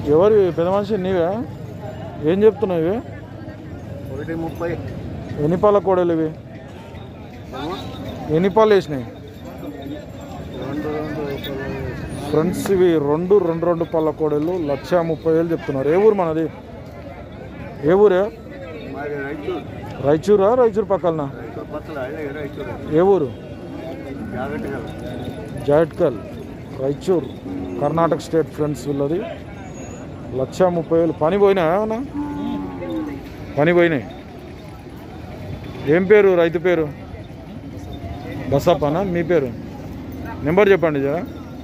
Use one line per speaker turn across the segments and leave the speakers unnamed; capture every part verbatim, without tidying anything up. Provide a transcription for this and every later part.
ఎవరు పెద్ద మనిషి నీవే? ఏం చెప్తున్నావు ఇవి?
ఒకటి ముప్పై.
ఎన్ని పాల కోడలు ఇవి? ఎన్ని పాలు వేసినాయి ఫ్రెండ్స్? ఇవి రెండు రెండు రెండు పాల కోడలు లక్ష ముప్పై వేలు చెప్తున్నారు. ఏ ఊరు మనది? ఏ ఊరే? రాయచూరా? రాయచూరు పక్కన ఏ ఊరు? జాయిట్కల్, రాయచూర్, కర్ణాటక స్టేట్ ఫ్రెండ్స్. వీళ్ళది లక్ష ముప్పై వేలు. పని పోయినాయా ఏమన్నా? పని పోయినాయి. ఏం పేరు రైతు పేరు? బసప్పనా? మీ పేరు? నెంబర్ చెప్పండి జరా.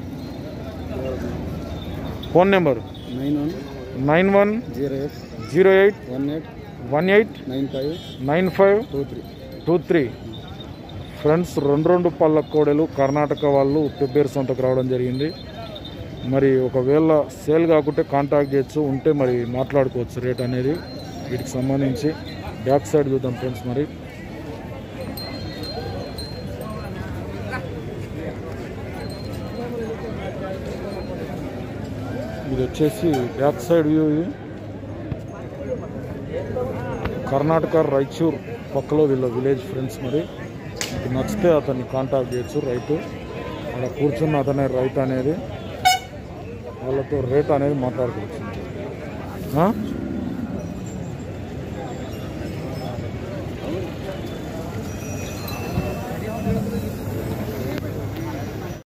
Phone number
nine one
nine one
zero eight
zero eight
one eight
one eight
nine five
nine five
two three
two three. Friends రెండు రెండు పళ్ళ కోడలు కర్ణాటక వాళ్ళు పెబ్బేరు సొంతకు రావడం జరిగింది. మరి ఒకవేళ సేల్ కాకుంటే కాంటాక్ట్ చేయొచ్చు, ఉంటే మరి మాట్లాడుకోవచ్చు రేట్ అనేది. వీటికి సంబంధించి బ్యాక్ సైడ్ చూద్దాం ఫ్రెండ్స్. మరి ఇది వచ్చేసి బ్యాక్ సైడ్ వ్యూ. ఇది కర్ణాటక రాయచూర్ పక్కలో వీళ్ళ విలేజ్ ఫ్రెండ్స్. మరి మీకు నచ్చితే అతన్ని కాంటాక్ట్ చేయొచ్చు. రైతు అక్కడ కూర్చున్న అతనే రైతు అనేది, వాళ్ళతో రేట్ అనేది మాట్లాడుకోవచ్చు.